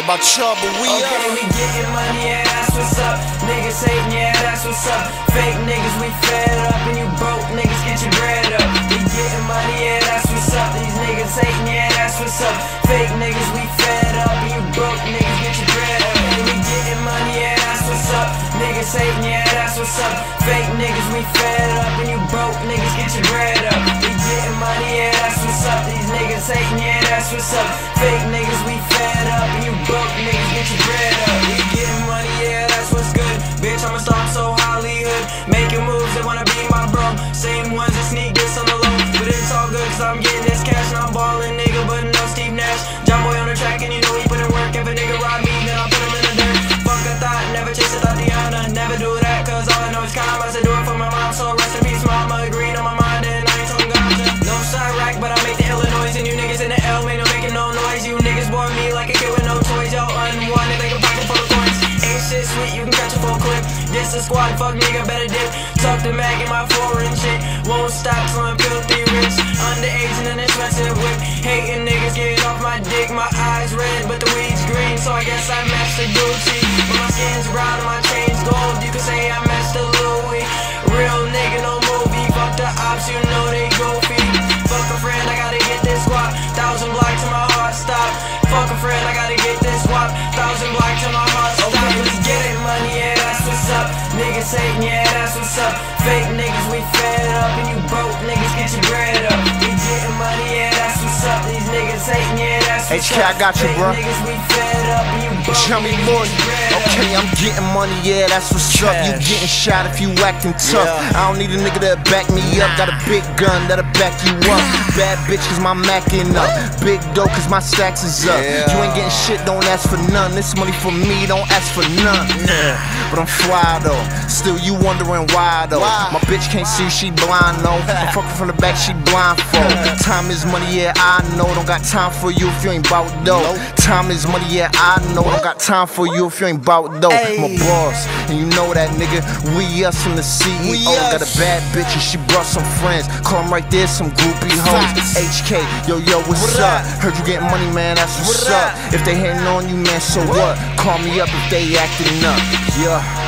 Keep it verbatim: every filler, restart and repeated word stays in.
about trouble, we okay, up. Okay, we getting money, yeah, that's what's up. Niggas hating, yeah, that's what's up. Fake niggas, we fed up, and you broke niggas, get your bread up. We getting money, yeah, that's what's up. These niggas hating, yeah, that's what's up. Fake niggas, we fed up, and you broke niggas, get your bread up. Okay, we getting money, yeah, that's what's up. Niggas hating, yeah, that's what's up. Fake niggas, we fed up, and you broke niggas, get your bread up. We getting money, yeah, that's what's up. These niggas hating, yeah, that's what's up. Fake niggas, we fed up, and you broke niggas, get your bread up. We getting money, yeah, that's what's good. Bitch, I'm a star, I'm so Hollywood. Making moves, they wanna be my bro. Same ones that sneak this on the low. But it's all good, cause I'm getting this cash. And I'm ballin', nigga, but no Steve Nash. John Boy on the track, and you know he put in work. If a nigga rob me, then I'll put him in the dirt. Fuck a thought, never chase a Tatiana. Never do that, cause all I know is calm. I said do it for my mom, so rest in peace, mama. Green on my mind, and I ain't talking ganja. No side rack, but I make the Illinois. And you niggas in the L, ain't no making no noise. You niggas bore me like a kid with no toys. Yo, unwanted, they can pocket full of coins. Ain't shit sweet, you can catch a full clip. This a squad, fuck nigga, better dip. Tuck the mag in my foreign shit. Won't stop till I'm filthy rich. Underage and an expensive whip. Hating niggas get off my dick. My eyes red, but the weed's green, so I guess I match the Gucci. But my skin's brown and my chain's gold. You can say I match the Louis. Real nigga, no movie. Fuck the ops, you know they goofy. Fuck a friend, I gotta get this guap. Thousand blocks till my heart stop. Fuck a friend, I gotta get this guap. Thousand blocks till my heart stop. Okay, we getting money, yeah, that's what's up. Niggas hating, yeah, that's what's up. Fake niggas, we fed up, and you broke niggas, get your bread up. We getting money, yeah, that's what's up. These niggas hating, yeah, that's what's H K, up. I got you, bro. Fake niggas, we fed up, and you broke Tell me niggas, more. get your bread up. Okay, I'm getting money, yeah, that's what's up. You getting shot if you acting tough. Yeah. I don't need a nigga that'll back me up. Got a big gun that'll back you up. Bad bitch cause my macking up. Big dough cause my stacks is up. Yeah. You ain't getting shit, don't ask for none. This money for me, don't ask for none. But I'm fly though. Still you wondering why though. Why? My bitch can't see, she blind though. I'm fucking from the back, she blindfold. Time is money, yeah, I know. Don't got time for you if you ain't bout dough. Nope. Time is money, yeah, I know. Don't got time for you if you ain't bout dough. I'm a boss, and you know that nigga. We us from the C E O. We Got a us. bad bitch and she brought some friends. Call them right there, some groupie hoes. Facts. H K, yo, yo, what's What up? up? Heard you getting money, man, that's what's What up. up? If they hating on you, man, so what? Call me up if they acting up. Yeah.